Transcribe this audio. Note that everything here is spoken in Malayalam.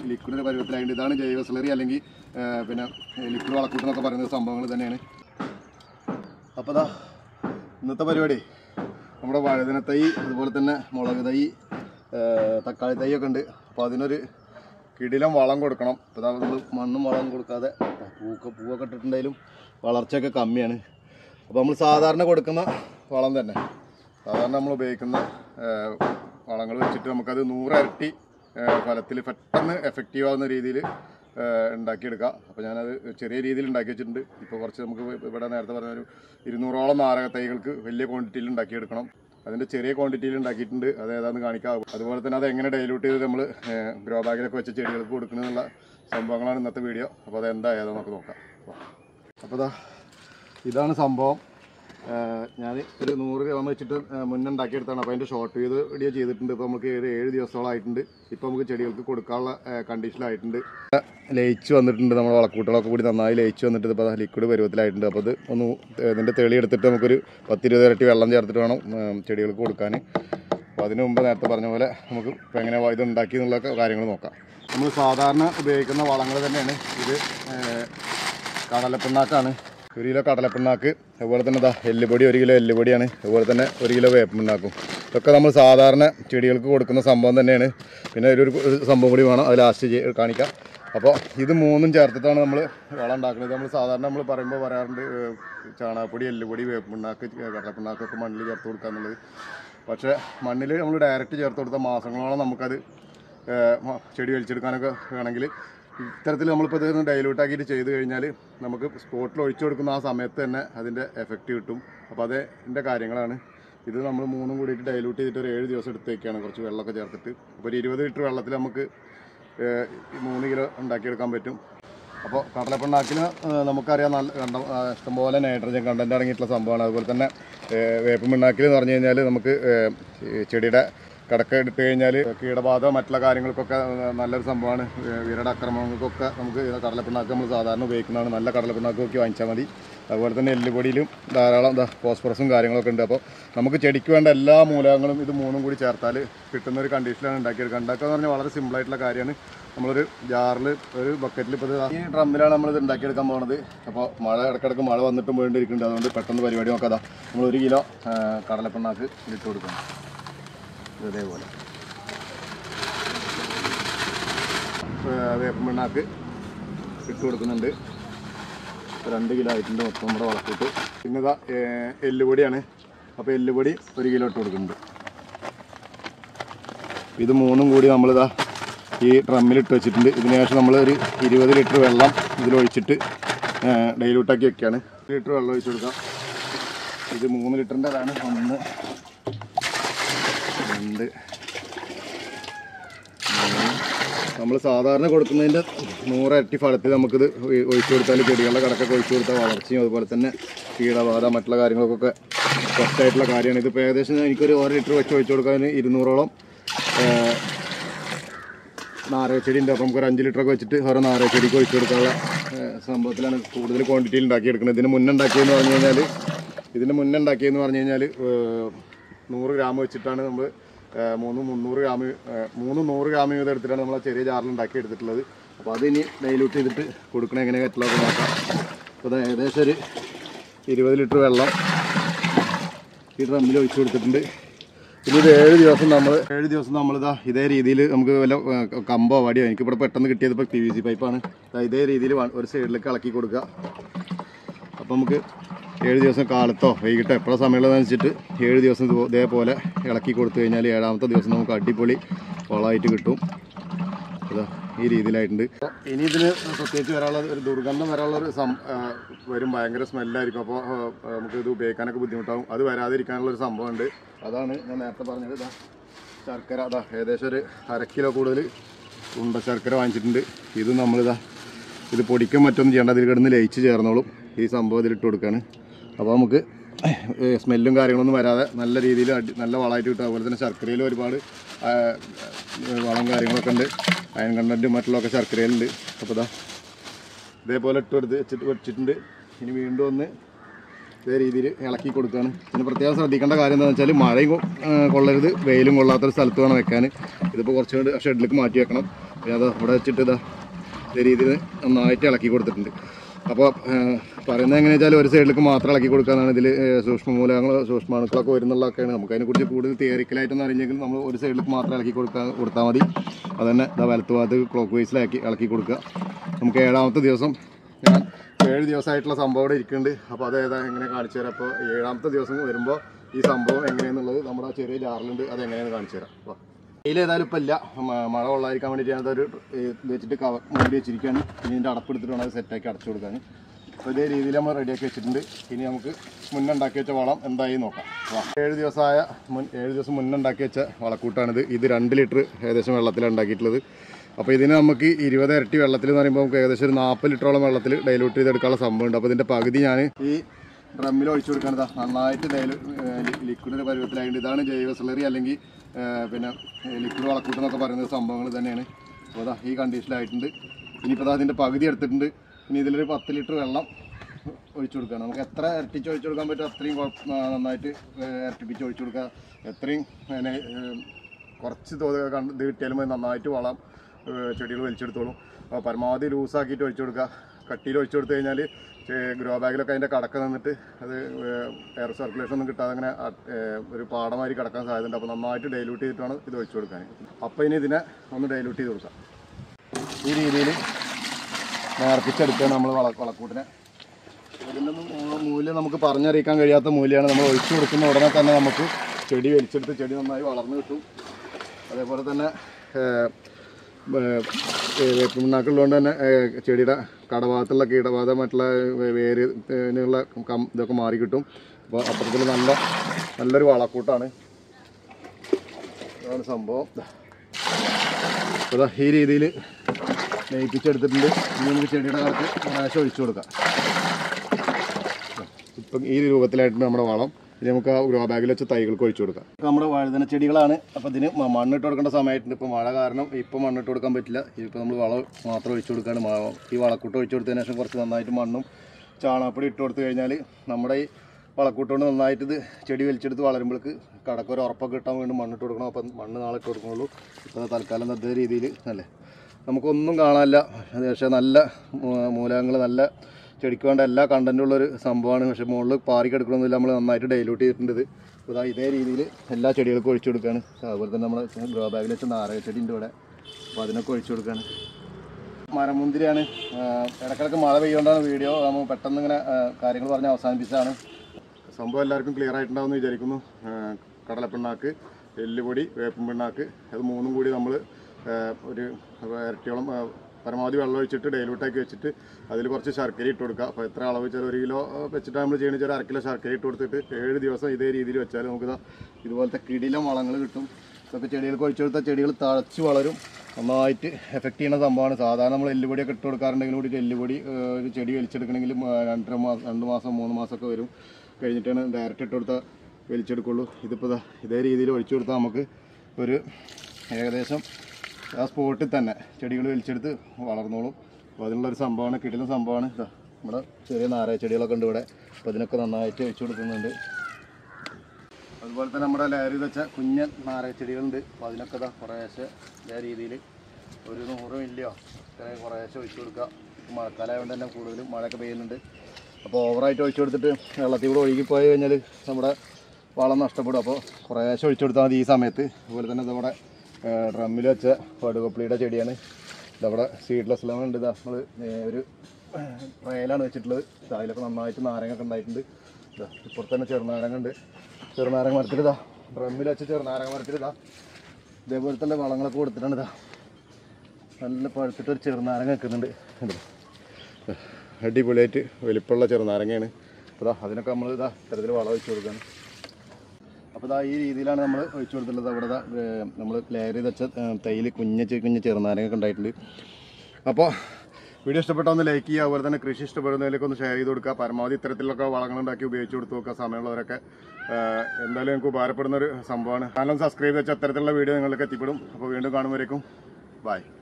ലിക്വിഡ് പരുവത്തിലായിട്ട് ഇതാണ് ജൈവ സ്ലറി അല്ലെങ്കിൽ പിന്നെ ലിക്വിഡ് വളക്കൂട്ടെന്നൊക്കെ പറയുന്ന സംഭവങ്ങൾ തന്നെയാണ്. അപ്പോൾ ഇതാ ഇന്നത്തെ പരിപാടി നമ്മുടെ വഴുതന തൈ അതുപോലെ തന്നെ മുളക് തൈ തക്കാളി തൈ ഒക്കെ ഉണ്ട്. അപ്പോൾ അതിനൊരു കിടിലം വളം കൊടുക്കണം. ഇപ്പോൾ നമ്മൾ മണ്ണും വളം കൊടുക്കാതെ പൂവൊക്കെ ഇട്ടിട്ടുണ്ടെങ്കിലും വളർച്ചയൊക്കെ കമ്മിയാണ്. അപ്പോൾ നമ്മൾ സാധാരണ കൊടുക്കുന്ന വളം തന്നെ സാധാരണ നമ്മൾ ഉപയോഗിക്കുന്ന വളങ്ങൾ വെച്ചിട്ട് നമുക്കത് 100 ഇരട്ടി ഫലത്തിൽ പെട്ടെന്ന് എഫക്റ്റീവ് ആവുന്ന രീതിയിൽ ഉണ്ടാക്കിയെടുക്കാം. അപ്പോൾ ഞാനത് ചെറിയ രീതിയിൽ ഉണ്ടാക്കി വെച്ചിട്ടുണ്ട്. ഇപ്പോൾ കുറച്ച് നമുക്ക് ഇവിടെ നേരത്തെ പറഞ്ഞൊരു 200ഓളം നാരക തൈകൾക്ക് വലിയ ക്വാണ്ടിറ്റിയിൽ ഉണ്ടാക്കിയെടുക്കണം. അതിൻ്റെ ചെറിയ ക്വാണ്ടിറ്റിയിൽ ഉണ്ടാക്കിയിട്ടുണ്ട്. അത് ഏതാണെന്ന് കാണിക്കാം. അതുപോലെ തന്നെ അത് എങ്ങനെ ഡൈലൂട്ട് ചെയ്ത് നമ്മൾ ഗ്രോ ബാഗിലൊക്കെ വെച്ച് ചെടികൾക്ക് കൊടുക്കുന്നതിനുള്ള സംഭവങ്ങളാണ് ഇന്നത്തെ വീഡിയോ. അപ്പോൾ അതെന്താ ഏതാ നമുക്ക് നോക്കാം. അപ്പോൾ ഇതാണ് സംഭവം. ഞാൻ ഒരു 100 ഗ്രാം വെച്ചിട്ട് മുന്നേ ഉണ്ടാക്കിയെടുത്താണ്. അപ്പോൾ അതിൻ്റെ ഷോർട്ട് വീഡിയോ ചെയ്തിട്ടുണ്ട്. ഇപ്പോൾ നമുക്ക് 7 ദിവസത്തോളമായിട്ടുണ്ട്. ഇപ്പോൾ നമുക്ക് ചെടികൾക്ക് കൊടുക്കാനുള്ള കണ്ടീഷനിലായിട്ടുണ്ട്. ലയിച്ച് വന്നിട്ടുണ്ട്. നമ്മൾ വളക്കൂട്ടുകളൊക്കെ കൂടി നന്നായി ലയിച്ച് വന്നിട്ട് ഇപ്പോൾ ലിക്വിഡ് പരുവത്തിലായിട്ടുണ്ട്. അപ്പോൾ അത് ഒന്ന് ഇതിൻ്റെ തെളി എടുത്തിട്ട് നമുക്കൊരു 10-20 ഇരട്ടി വെള്ളം ചേർത്തിട്ട് വേണം ചെടികൾക്ക് കൊടുക്കാൻ. അപ്പോൾ അതിന് മുമ്പ് നേരത്തെ പറഞ്ഞ പോലെ നമുക്ക് ഇപ്പോൾ എങ്ങനെ ഇത് ഉണ്ടാക്കി എന്നുള്ള കാര്യങ്ങൾ നോക്കാം. നമ്മൾ സാധാരണ ഉപയോഗിക്കുന്ന വളങ്ങൾ തന്നെയാണ് ഇത്. കടലപ്പിണ്ണാക്കാണ് 1 കിലോ കടലപ്പിണ്ണാക്ക്. അതുപോലെ തന്നെ എല്ലുപൊടി 1 കിലോ എല്ലുപൊടിയാണ്. അതുപോലെ തന്നെ 1 കിലോ വേപ്പിണ്ണാക്കും. ഇതൊക്കെ നമ്മൾ സാധാരണ ചെടികൾക്ക് കൊടുക്കുന്ന സംഭവം തന്നെയാണ്. പിന്നെ ഒരു സംഭവം കൂടി വേണം, അത് ലാസ്റ്റ് കാണിക്കാം. അപ്പോൾ ഇത് 3ഉം ചേർത്തിട്ടാണ് നമ്മൾ വളം ഉണ്ടാക്കുന്നത്. നമ്മൾ സാധാരണ നമ്മൾ പറയുമ്പോൾ പറയാറുണ്ട് ചാണകപ്പൊടി, എല്ലുപൊടി, വേപ്പിണ്ണാക്ക്, കടലപ്പിണ്ണാക്കൊക്കെ മണ്ണിൽ ചേർത്ത് കൊടുക്കുക എന്നുള്ളത്. പക്ഷേ മണ്ണിൽ നമ്മൾ ഡയറക്റ്റ് ചേർത്ത് കൊടുത്താൽ മാസങ്ങളോളം നമുക്കത് ചെടി വലിച്ചെടുക്കാനൊക്കെ വേണമെങ്കിൽ ഇത്തരത്തിൽ നമ്മളിപ്പോൾ ഇത് ഡൈലൂട്ടാക്കിയിട്ട് ചെയ്ത് കഴിഞ്ഞാൽ നമുക്ക് സ്പോട്ടിൽ ഒഴിച്ചു കൊടുക്കുന്ന ആ സമയത്ത് തന്നെ അതിൻ്റെ എഫക്റ്റ് കിട്ടും. അപ്പോൾ അതിൻ്റെ കാര്യങ്ങളാണ് ഇത്. നമ്മൾ 3ഉം കൂടിയിട്ട് ഡൈലൂട്ട് ചെയ്തിട്ട് ഒരു 7 ദിവസം എടുത്തേക്കാണ് കുറച്ച് വെള്ളമൊക്കെ ചേർത്തിട്ട്. അപ്പോൾ ഒരു 20 ലിറ്റർ വെള്ളത്തിൽ നമുക്ക് 3 കിലോ ഉണ്ടാക്കിയെടുക്കാൻ പറ്റും. അപ്പോൾ കടലപ്പിണ്ണാക്കിന് നമുക്കറിയാം നല്ല ഇഷ്ടംപോലെ നൈട്രജൻ കണ്ടൻറ്റ് അടങ്ങിയിട്ടുള്ള സംഭവമാണ്. അതുപോലെ തന്നെ വേപ്പിൻ പിണ്ണാക്കിൽ എന്ന് പറഞ്ഞു കഴിഞ്ഞാൽ നമുക്ക് ചെടിയുടെ കടക്ക എടുത്തു കഴിഞ്ഞാൽ കീടബാധ മറ്റുള്ള കാര്യങ്ങൾക്കൊക്കെ നല്ലൊരു സംഭവമാണ്. വിരട ആക്രമണങ്ങൾക്കൊക്കെ നമുക്ക് കടലപ്പിണ്ണാക്ക് നമ്മൾ സാധാരണ ഉപയോഗിക്കുന്നതാണ്. നല്ല കടലപ്പിണ്ണാക്ക് നോക്കി വാങ്ങിച്ചാൽ മതി. അതുപോലെ തന്നെ എല്ലുപൊടിയിലും ധാരാളം ഫോസ്ഫറസും കാര്യങ്ങളൊക്കെ ഉണ്ട്. അപ്പോൾ നമുക്ക് ചെടിക്ക് വേണ്ട എല്ലാ മൂലകങ്ങളും ഇത് 3ഉം കൂടി ചേർത്താൽ കിട്ടുന്നൊരു കണ്ടീഷനാണ് ഉണ്ടാക്കിയെടുക്കുക. ഉണ്ടാക്കുക എന്ന് പറഞ്ഞാൽ വളരെ സിമ്പിളായിട്ടുള്ള കാര്യമാണ്. നമ്മളൊരു ജാറിൽ ഒരു ബക്കറ്റിൽ ഇപ്പോൾ ഈ ഡ്രമ്മിലാണ് നമ്മളിത് ഉണ്ടാക്കിയെടുക്കാൻ പോകുന്നത്. അപ്പോൾ ഇടയ്ക്കിടയ്ക്ക് മഴ വന്നിട്ടും പോയിട്ടിരിക്കുന്നുണ്ട്. അതുകൊണ്ട് പെട്ടെന്ന് പരിപാടി നോക്കാം. നമ്മൾ 1 കിലോ കടലപ്പിണ്ണാക്ക് ഇട്ട് കൊടുക്കണം. ഇതേപോലെ വേപ്പിണ്ണാക്ക് ഇട്ട് കൊടുക്കുന്നുണ്ട്. 2 കിലോ ആയിട്ടുണ്ട് മൊത്തം നമ്മുടെ വളർത്തിട്ട്. പിന്നെ ഇതാ എല്ലുപൊടിയാണ്. അപ്പോൾ എല്ലുപൊടി 1 കിലോ ഇട്ട് കൊടുക്കുന്നുണ്ട്. ഇത് 3ഉം കൂടി നമ്മളിതാ ഈ ഡ്രമ്മിലിട്ട് വെച്ചിട്ടുണ്ട്. ഇതിന് ശേഷം നമ്മൾ ഒരു 20 ലിറ്റർ വെള്ളം ഇതിലൊഴിച്ചിട്ട് ഡൈലൂട്ടാക്കി വെക്കുകയാണ്. 1 ലിറ്റർ വെള്ളം ഒഴിച്ച് കൊടുക്കാം. ഇത് 3 ലിറ്ററിൻ്റെതാണ്. 1, 2, 3. നമ്മൾ സാധാരണ കൊടുക്കുന്നതിൻ്റെ 100 ഇരട്ടി ഫലത്തിൽ നമുക്കിത് ഒഴിച്ചു കൊടുത്താൽ ചെടികളുടെ കടക്കൊക്കെ ഒഴിച്ചു കൊടുത്താൽ വളർച്ചയും അതുപോലെ തന്നെ കീടബാധ മറ്റുള്ള കാര്യങ്ങൾക്കൊക്കെ ഫസ്റ്റായിട്ടുള്ള കാര്യമാണ്. ഇതിപ്പോൾ ഏകദേശം എനിക്കൊരു 1 ലിറ്റർ വെച്ച് ഒഴിച്ചു കൊടുക്കാൻ 200ഓളം നാരകച്ചെടി ഉണ്ട്. അപ്പം നമുക്കൊരു 5 ലിറ്ററൊക്കെ വെച്ചിട്ട് ഓരോ നാരകച്ചെടിക്ക് ഒഴിച്ചു കൊടുക്കാനുള്ള സംഭവത്തിലാണ് കൂടുതൽ ക്വാണ്ടിറ്റിയിൽ ഉണ്ടാക്കിയെടുക്കുന്നത്. ഇതിന് മുന്നേ ഉണ്ടാക്കിയെന്ന് പറഞ്ഞു കഴിഞ്ഞാൽ 100 ഗ്രാം വെച്ചിട്ടാണ് നമ്മൾ 100 ഗ്രാം വീതം എടുത്തിട്ടാണ് നമ്മൾ ചെറിയ ജാറിൽ ഉണ്ടാക്കി എടുത്തിട്ടുള്ളത്. അപ്പോൾ അതിനി ഡൈലൂട്ട് ചെയ്തിട്ട് കൊടുക്കണം എങ്ങനെ പറ്റുള്ളതൊക്കെ നോക്കാം. അപ്പോൾ അത് ഏകദേശം ഒരു 20 ലിറ്റർ വെള്ളം ഈ ഡ്രമ്മിൽ ഒഴിച്ചു കൊടുത്തിട്ടുണ്ട്. പിന്നെ ഇത് 7 ദിവസം നമ്മളിതാ ഇതേ രീതിയിൽ നമുക്ക് വല്ല കമ്പോ വടിയോ, എനിക്കിവിടെ പെട്ടെന്ന് കിട്ടിയത് ഇപ്പോൾ PVC പൈപ്പാണ്. ഇതേ രീതിയിൽ ഒരു സൈഡിലേക്ക് ഇളക്കി കൊടുക്കുക. അപ്പോൾ നമുക്ക് 7 ദിവസം കാലത്തോ വൈകിട്ടോ എപ്പോഴോ സമയമുള്ളതനുസരിച്ചിട്ട് 7 ദിവസം ഇതേപോലെ ഇളക്കി കൊടുത്തു കഴിഞ്ഞാൽ 7ാമത്തെ ദിവസം നമുക്ക് അടിപൊളി വളമായിട്ട് കിട്ടും. അതാ ഈ രീതിയിലായിട്ടുണ്ട്. ഇനി ഇതിന് പ്രത്യേകിച്ച് വരാനുള്ള ഒരു ദുർഗന്ധം വരാനുള്ളൊരു വരും. ഭയങ്കര സ്മെല്ലായിരിക്കും. അപ്പോൾ നമുക്ക് ഇത് ഉപയോഗിക്കാനൊക്കെ ബുദ്ധിമുട്ടാകും. അത് വരാതിരിക്കാനുള്ളൊരു സംഭവമുണ്ട്. അതാണ് ഞാൻ നേരത്തെ പറഞ്ഞത്. ശർക്കര ഏകദേശം ഒരു 1/2 കിലോ കൂടുതൽ ഉണ്ട ശർക്കര വാങ്ങിച്ചിട്ടുണ്ട്. ഇത് ഇത് പൊടിക്കും മറ്റൊന്നും ചെയ്യേണ്ട, അതിൽ കിടന്ന് ലയിച്ച് ചേർന്നോളും. ഈ സംഭവം ഇതിലിട്ട് കൊടുക്കുകയാണ്. അപ്പോൾ നമുക്ക് സ്മെല്ലും കാര്യങ്ങളൊന്നും വരാതെ നല്ല രീതിയിൽ നല്ല വളമായിട്ട് കിട്ടും. അതുപോലെ തന്നെ ശർക്കരയിൽ ഒരുപാട് വളം കാര്യങ്ങളൊക്കെ ഉണ്ട്. അയൺ കണ്ടൻറ്റും മറ്റുള്ളതൊക്കെ ശർക്കരയിലുണ്ട്. അപ്പോൾ ഇതേപോലെ വെച്ചിട്ടുണ്ട്. ഇനി വീണ്ടും ഒന്ന് ഇതേ രീതിയിൽ ഇളക്കി കൊടുക്കുകയാണ്. പിന്നെ പ്രത്യേകം ശ്രദ്ധിക്കേണ്ട കാര്യം എന്താണെന്ന് വെച്ചാൽ മഴയും കൊള്ളരുത്, വെയിലും കൊള്ളാത്തൊരു സ്ഥലത്ത് വേണം വെക്കാൻ. ഇതിപ്പോൾ കുറച്ചുകൂടി ഷെഡിലേക്ക് മാറ്റി വെക്കണം. പിന്നെ അത് ഇവിടെ വെച്ചിട്ട് ഇതാ ഇതേ രീതിയിൽ നന്നായിട്ട് ഇളക്കി കൊടുത്തിട്ടുണ്ട്. അപ്പോൾ പറയുന്നത് എങ്ങനെയാ വെച്ചാൽ ഒരു സൈഡിലേക്ക് മാത്രം ഇളക്കി കൊടുക്കാന്നാണ്. ഇതിൽ സൂക്ഷ്മാണുക്കളൊക്കെ വരുന്നുള്ളതൊക്കെയാണ്. നമുക്ക് അതിനെക്കുറിച്ച് കൂടുതൽ തിയറിക്കലായിട്ടൊന്നും അറിഞ്ഞെങ്കിൽ നമ്മൾ ഒരു സൈഡിലേക്ക് മാത്രം ഇളക്കി കൊടുത്താൽ മതി. അത് തന്നെ ഇതാ വലത്ത് ഭാഗത്ത് ക്ലോക്ക് വൈസിലാക്കി ഇളക്കി കൊടുക്കുക. നമുക്ക് 7ാമത്തെ ദിവസം, ഞാൻ 7 ദിവസമായിട്ടുള്ള സംഭവം ഇവിടെ ഇരിക്കുന്നുണ്ട്. അപ്പോൾ അത് എങ്ങനെ കാണിച്ചു തരാം. അപ്പോൾ 7ാമത്തെ ദിവസം വരുമ്പോൾ ഈ സംഭവം എങ്ങനെയാണെന്നുള്ളത് നമ്മുടെ ചെറിയ ജാറിലുണ്ട്, അത് എങ്ങനെയാണെന്ന് കാണിച്ചു തരാം. അപ്പോൾ വെയിൽ ഏതായാലും ഇപ്പം ഇല്ല, മഴ കൊള്ളാതിരിക്കാൻ വേണ്ടിയിട്ട് ഞാനതൊരു വെച്ചിട്ട് മൂടി വെച്ചിരിക്കുകയാണ്. ഇനി ഇതിൻ്റെ അടപ്പെടുത്തിട്ട് വേണം അത് സെറ്റാക്കി അടച്ചു കൊടുക്കാൻ. അപ്പോൾ ഇതേ രീതിയിൽ നമ്മൾ റെഡിയാക്കി വെച്ചിട്ടുണ്ട്. ഇനി നമുക്ക് മുന്നേ ഉണ്ടാക്കി വെച്ച വളം എന്തായി നോക്കാം. 7 ദിവസം മുന്നേ ഉണ്ടാക്കി വെച്ച വളക്കൂട്ടാണിത്. ഇത് 2 ലിറ്റർ ഏകദേശം വെള്ളത്തിലാണ് ഉണ്ടാക്കിയിട്ടുള്ളത്. അപ്പോൾ ഇതിന് നമുക്ക് 20 ഇരട്ടി വെള്ളത്തിൽ എന്ന് പറയുമ്പോൾ നമുക്ക് ഏകദേശം ഒരു 40 ലിറ്ററോളം വെള്ളത്തിൽ ഡൈലൂട്ട് ചെയ്തെടുക്കാനുള്ള സംഭവമുണ്ട്. അപ്പോൾ ഇതിൻ്റെ പകുതി ഞാൻ ഈ ഡ്രമ്മിൽ ഒഴിച്ചു കൊടുക്കേണ്ടത് നന്നായിട്ട് ലിക്വിഡ് പരുവത്തിലായിട്ട്. ഇതാണ് ജൈവ സ്ലറി അല്ലെങ്കിൽ പിന്നെ ലിക്വിഡ് വളക്കൂട്ട് എന്നൊക്കെ പറയുന്ന സംഭവങ്ങൾ തന്നെയാണ്. അപ്പോൾ അതാ ഈ കണ്ടീഷനിലായിട്ടുണ്ട്. ഇനിയിപ്പോൾ അതിൻ്റെ പകുതി എടുത്തിട്ടുണ്ട്. ഇനി ഇതിലൊരു 10 ലിറ്റർ വെള്ളം ഒഴിച്ചു കൊടുക്കുകയാണ്. നമുക്ക് എത്ര ഇരട്ടിച്ച് ഒഴിച്ചു കൊടുക്കാൻ പറ്റും അത്രയും നന്നായിട്ട് ഇരട്ടിപ്പിച്ച് ഒഴിച്ചു കൊടുക്കുക. എത്രയും പിന്നെ കുറച്ച് ഇത് കിട്ടിയാലും നന്നായിട്ട് വളം ചെടികൾ വലിച്ചെടുത്തോളും. പരമാവധി ലൂസാക്കിയിട്ട് ഒഴിച്ചു കൊടുക്കുക. കട്ടിയിൽ ഒഴിച്ചു കൊടുത്തു കഴിഞ്ഞാൽ ഗ്രോ ബാഗിലൊക്കെ അതിൻ്റെ കടക്ക നിന്നിട്ട് അത് എയർ സർക്കുലേഷൻ ഒന്നും കിട്ടാതെ അങ്ങനെ ഒരു പാടമാതിരി കിടക്കാൻ സാധ്യതയുണ്ട്. അപ്പോൾ നന്നായിട്ട് ഡൈലൂട്ട് ചെയ്തിട്ടാണ് ഇത് ഒഴിച്ചു കൊടുക്കാൻ. അപ്പോൾ ഇനി ഇതിനെ ഒന്ന് ഡൈലൂട്ട് ചെയ്ത് കൊടുക്കാം. ഈ രീതിയിൽ നേർപ്പിച്ചെടുക്കുക നമ്മൾ വളക്കൂട്ടിനെ. ഇതിൻ്റെ മൂല്യം നമുക്ക് പറഞ്ഞറിയിക്കാൻ കഴിയാത്ത മൂല്യമാണ്. നമ്മൾ ഒഴിച്ചു കൊടുക്കുന്ന ഉടനെ തന്നെ നമുക്ക് ചെടി വലിച്ചെടുത്ത് ചെടി നന്നായി വളർന്നു കിട്ടും. അതേപോലെ തന്നെ വേപ്പിണ്ണാക്കുള്ളതുകൊണ്ട് തന്നെ ചെടിയുടെ കടഭാഗത്തുള്ള കീടബാധ മറ്റുള്ള വേരിനുള്ള ഇതൊക്കെ മാറി കിട്ടും. അപ്പോൾ അത്തരത്തിൽ നല്ലൊരു വളക്കൂട്ടാണ്. അതാണ് സംഭവം. അപ്പോൾ ഈ രീതിയിൽ ലയിപ്പിച്ചെടുത്തിട്ടുണ്ട്. ഇനി നമുക്ക് ചെടിയുടെ കാലത്ത് പ്രാവശ്യം ഒഴിച്ചു കൊടുക്കാം. ഇപ്പം ഈ രൂപത്തിലായിട്ടുണ്ട് നമ്മുടെ വളം. ഇനി നമുക്ക് ആ ഗ്രോ ബാഗിൽ വെച്ച് തൈകൾക്ക് ഒഴിച്ചു കൊടുക്കാം. നമ്മുടെ വഴുതന ചെടികളാണ്. അപ്പോൾ ഇതിന് മണ്ണിട്ട് കൊടുക്കേണ്ട സമയമായിട്ടുണ്ട്. ഇപ്പോൾ മഴ കാരണം ഇപ്പോൾ മണ്ണിട്ട് കൊടുക്കാൻ പറ്റില്ല. ഇപ്പോൾ നമ്മൾ വളം മാത്രം ഒഴിച്ചു കൊടുക്കുകയാണ്. ഈ വളക്കൂട്ട് ഒഴിച്ചു കൊടുത്തതിന് ശേഷം കുറച്ച് നന്നായിട്ട് മണ്ണും ചാണകപ്പൊടി ഇട്ട് കൊടുത്തു കഴിഞ്ഞാൽ നമ്മുടെ ഈ വളക്കൂട്ടുകൊണ്ട് നന്നായിട്ട് ഇത് ചെടി വലിച്ചെടുത്ത് വളരുമ്പോഴേക്ക് കടക്കൊരു ഉറപ്പൊക്കെ കിട്ടാൻ വേണ്ടി മണ്ണിട്ട് കൊടുക്കണം. അപ്പം മണ്ണ് നാളെ ഇട്ട് കൊടുക്കുന്നുള്ളൂ. ഇപ്പോൾ തൽക്കാലം അതേ രീതിയിൽ അല്ലേ നമുക്കൊന്നും കാണാനില്ല. പക്ഷേ നല്ല മൂലകങ്ങൾ നല്ല ചെടിക്ക് വേണ്ട എല്ലാ കണ്ടൻറ്റും ഉള്ളൊരു സംഭവമാണ്. പക്ഷേ മുകളിൽ പാറി കിടക്കണമെന്നില്ല. നമ്മൾ നന്നായിട്ട് ഡൈലൂട്ട് ചെയ്തിട്ടുണ്ട്. ഇത് ഇതേ രീതിയിൽ എല്ലാ ചെടികൾക്കും ഒഴിച്ചു കൊടുക്കുകയാണ്. അതുപോലെ തന്നെ നമ്മൾ ഗ്രോ ബാഗിൽ വെച്ച് നാരക ചെടിൻ്റെ ഇവിടെ, അപ്പോൾ അതിനൊക്കെ ഒഴിച്ചു കൊടുക്കുകയാണ്. മരമുന്തിരിയാണ്. ഇടയ്ക്കിടയ്ക്ക് മഴ പെയ്യുകൊണ്ടാണ് വീഡിയോ നമ്മൾ പെട്ടെന്ന് ഇങ്ങനെ കാര്യങ്ങൾ പറഞ്ഞ് അവസാനിപ്പിച്ചതാണ്. സംഭവം എല്ലാവർക്കും ക്ലിയർ ആയിട്ടുണ്ടാവുമെന്ന് വിചാരിക്കുന്നു. കടലപ്പിണ്ണാക്ക്, എല്ലുപൊടി, വേപ്പും പിണ്ണാക്ക്, അത് മൂന്നും കൂടി നമ്മൾ ഒരു ഇരട്ടിയോളം പരമാവധി വെള്ളം ഒഴിച്ചിട്ട് ഡൈലൂട്ടാക്കി വെച്ചിട്ട് അതിൽ കുറച്ച് ശർക്കര ഇട്ട് കൊടുക്കുക. അപ്പോൾ എത്ര അളവ് വെച്ചാൽ 1 കിലോ വെച്ചിട്ട് നമ്മൾ ചെയ്യണമെന്ന് വെച്ചാൽ 1/2 കിലോ ശർക്കര ഇട്ട് കൊടുത്തിട്ട് 7 ദിവസം ഇതേ രീതിയിൽ വെച്ചാൽ നമുക്ക് ഇതുപോലത്തെ കിടിലം വളങ്ങൾ കിട്ടും. ഇതൊക്കെ ചെടികൾക്ക് ഒഴിച്ചു കൊടുത്താൽ ചെടികൾ തഴച്ച് വളരും. നന്നായിട്ട് എഫക്റ്റ് ചെയ്യുന്ന സംഭവമാണ്. സാധാരണ നമ്മൾ എല്ലുപൊടിയൊക്കെ ഇട്ട് കൊടുക്കാറുണ്ടെങ്കിലും കൂടി എല്ലുപൊടി ഒരു ചെടി വലിച്ചെടുക്കണമെങ്കിൽ 2 മാസം 3 മാസമൊക്കെ വരും. കഴിഞ്ഞിട്ടാണ് ഡയറക്റ്റ് ഇട്ട് കൊടുത്താൽ വലിച്ചെടുക്കുള്ളൂ. ഇതിപ്പോൾ ഇതേ രീതിയിൽ ഒഴിച്ചു കൊടുത്താൽ നമുക്ക് ഒരു ഏകദേശം ആ സ്പോട്ടിൽ തന്നെ ചെടികൾ വലിച്ചെടുത്ത് വളർന്നോളും. അപ്പോൾ അതിനുള്ളൊരു സംഭവമാണ്, കിട്ടുന്ന സംഭവമാണ്. നമ്മുടെ ചെറിയ നാരക ചെടികളൊക്കെ ഉണ്ട് ഇവിടെ. അപ്പോൾ അതിനൊക്കെ നന്നായിട്ട് വെച്ച് കൊടുക്കുന്നുണ്ട്. അതുപോലെ തന്നെ നമ്മുടെ ലെയർ വെച്ച കുഞ്ഞ നാരക ചെടികളുണ്ട്. അപ്പോൾ അതിനൊക്കെ കുറേശ്ശെ ഇതേ രീതിയിൽ ഒരു 100 മില്ലിയോ കുറേശ്ശെ ഒഴിച്ചു കൊടുക്കുക. മഴക്കാലമായതുകൊണ്ട് തന്നെ കൂടുതലും മഴയൊക്കെ പെയ്യുന്നുണ്ട്. അപ്പോൾ ഓവറായിട്ട് ഒഴിച്ചു കൊടുത്തിട്ട് വെള്ളത്തിൽ കൂടെ ഒഴുകിപ്പോയി കഴിഞ്ഞാൽ നമ്മുടെ വളം നഷ്ടപ്പെടും. അപ്പോൾ കുറേശ്ശെ ഒഴിച്ചു കൊടുത്താൽ മതി ഈ സമയത്ത്. അതുപോലെ തന്നെ നമ്മുടെ ഡ്രമ്മിൽ വെച്ച പടുകപ്പളിയുടെ ചെടിയാണ്. ഇതവിടെ സീഡ്ലെസ് ലെമൺ ഉണ്ട്. നമ്മൾ ഒരു ട്രയലാണ് വെച്ചിട്ടുള്ളത്. അതിലൊക്കെ നന്നായിട്ട് നാരങ്ങൊക്കെ ഉണ്ടായിട്ടുണ്ട്. ഇപ്പുറത്ത് തന്നെ ചെറുനാരങ്ങ ഉണ്ട്. ചെറുനാരങ്ങ മരത്തിൽ ഡ്രമ്മിൽ വെച്ച ചെറുനാരങ്ങ മരത്തിൽ ഇതേപോലെ തന്നെ വളങ്ങളൊക്കെ കൊടുത്തിട്ടുണ്ട്. നല്ല പഴുത്തിട്ടൊരു ചെറുനാരങ്ങ വെക്കുന്നുണ്ട്. അടിപൊളിയായിട്ട് വലിപ്പമുള്ള ചെറുനാരങ്ങയാണ്. അപ്പോൾ അതിനൊക്കെ നമ്മൾ ഇത്തരത്തിൽ വളം ഒഴിച്ചു കൊടുക്കുകയാണ്. അപ്പോൾ ഈ രീതിയിലാണ് നമ്മൾ ഒഴിച്ചു കൊടുത്തിട്ടുള്ളത്. അവിടെ നമ്മൾ ലെയർ ചെയ്ത് വെച്ച തൈയിൽ കുഞ്ഞ് ചെറുനാരങ്ങൊക്കെ ഉണ്ടായിട്ടുണ്ട്. അപ്പോൾ വീഡിയോ ഇഷ്ടപ്പെട്ടാൽ ഒന്ന് ലൈക്ക് ചെയ്യുക. അതുപോലെ തന്നെ കൃഷി ഇഷ്ടപ്പെടുന്നതിലേക്ക് ഒന്ന് ഷെയർ ചെയ്ത് കൊടുക്കുക. പരമാവധി ഇത്തരത്തിലൊക്കെ വളങ്ങളുണ്ടാക്കി ഉപയോഗിച്ച് കൊടുത്ത് നോക്കുക. സമയമുള്ളവരൊക്കെ എന്തായാലും എനിക്ക് ഉപകാരപ്പെടുന്നൊരു സംഭവമാണ്. ചാനൽ സബ്സ്ക്രൈബ് വെച്ചാൽ അത്തരത്തിലുള്ള വീഡിയോ നിങ്ങൾക്ക് എത്തിപ്പെടും. അപ്പോൾ വീണ്ടും കാണുമ്പോഴേക്കും ബൈ.